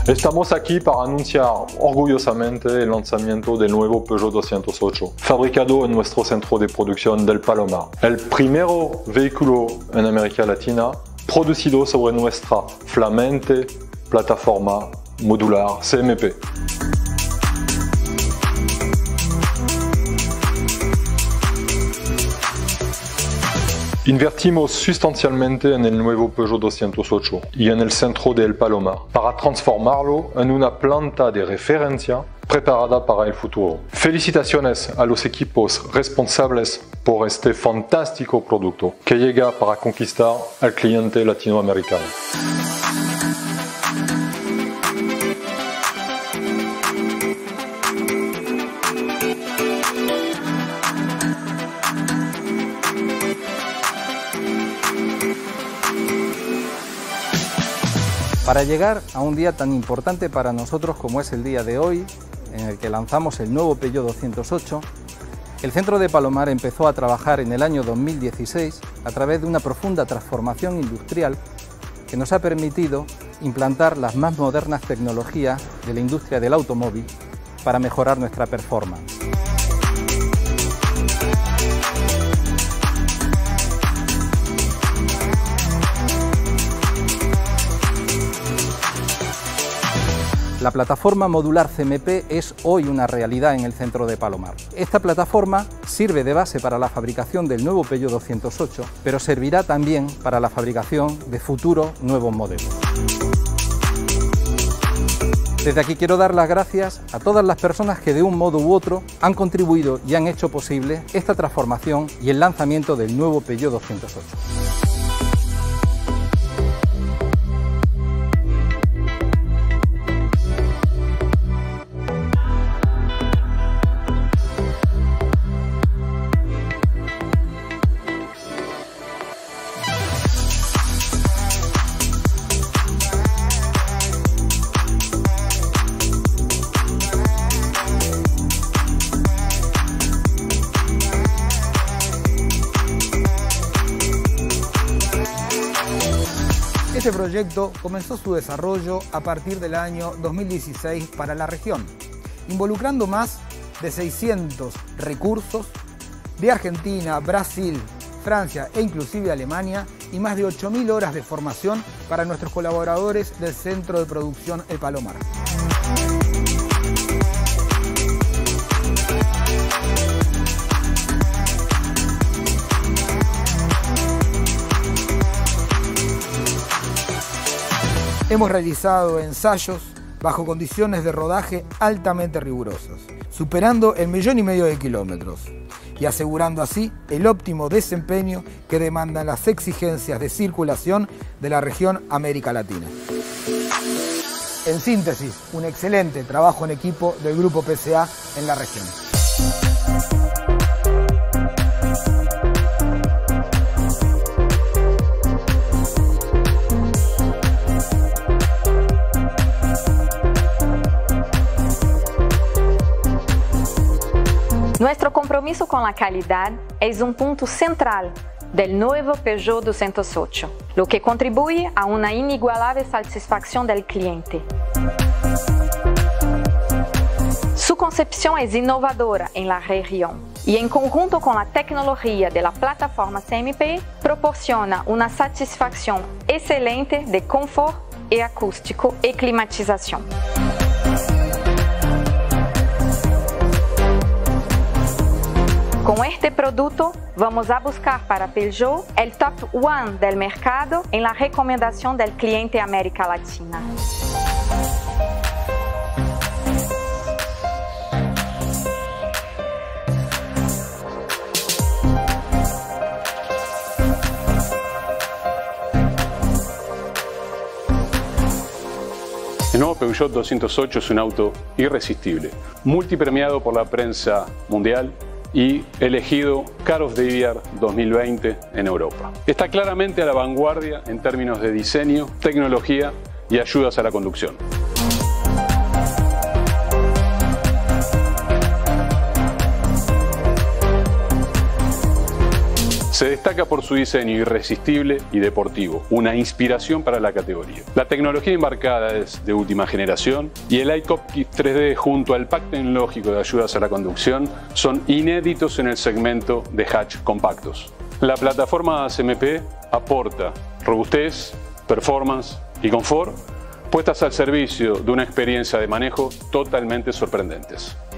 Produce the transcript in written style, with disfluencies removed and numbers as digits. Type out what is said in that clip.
Estamos aquí para anunciar orgullosamente el lanzamiento del nuevo Peugeot 208, fabricado en nuestro centro de producción del Palomar. El primer vehículo en América Latina producido sobre nuestra flamante plataforma modular CMP. Invertimos sustancialmente en el nuevo Peugeot 208 y en el centro de El Palomar para transformarlo en una planta de referencia preparada para el futuro. Felicitaciones a los equipos responsables por este fantástico producto que llega para conquistar al cliente latinoamericano. Para llegar a un día tan importante para nosotros como es el día de hoy, en el que lanzamos el nuevo Peugeot 208, el centro de Palomar empezó a trabajar en el año 2016 a través de una profunda transformación industrial que nos ha permitido implantar las más modernas tecnologías de la industria del automóvil para mejorar nuestra performance. La plataforma modular CMP es hoy una realidad en el centro de Palomar. Esta plataforma sirve de base para la fabricación del nuevo Peugeot 208, pero servirá también para la fabricación de futuros nuevos modelos. Desde aquí quiero dar las gracias a todas las personas que de un modo u otro han contribuido y han hecho posible esta transformación y el lanzamiento del nuevo Peugeot 208. Este proyecto comenzó su desarrollo a partir del año 2016 para la región, involucrando más de 600 recursos de Argentina, Brasil, Francia e inclusive Alemania y más de 8.000 horas de formación para nuestros colaboradores del Centro de Producción El Palomar. Hemos realizado ensayos bajo condiciones de rodaje altamente rigurosas, superando el 1,5 millones de kilómetros y asegurando así el óptimo desempeño que demandan las exigencias de circulación de la región América Latina. En síntesis, un excelente trabajo en equipo del Grupo PSA en la región. Nuestro compromiso con la calidad es un punto central del nuevo Peugeot 208, lo que contribuye a una inigualable satisfacción del cliente. Su concepción es innovadora en la región y en conjunto con la tecnología de la plataforma CMP proporciona una satisfacción excelente de confort y acústico y climatización. Con este producto vamos a buscar para Peugeot el top 1 del mercado en la recomendación del cliente América Latina. El nuevo Peugeot 208 es un auto irresistible, multipremiado por la prensa mundial y elegido Car of the Year 2020 en Europa. Está claramente a la vanguardia en términos de diseño, tecnología y ayudas a la conducción. Se destaca por su diseño irresistible y deportivo, una inspiración para la categoría. La tecnología embarcada es de última generación y el iCockpit 3D junto al pack tecnológico de ayudas a la conducción son inéditos en el segmento de hatch compactos. La plataforma CMP aporta robustez, performance y confort puestas al servicio de una experiencia de manejo totalmente sorprendentes.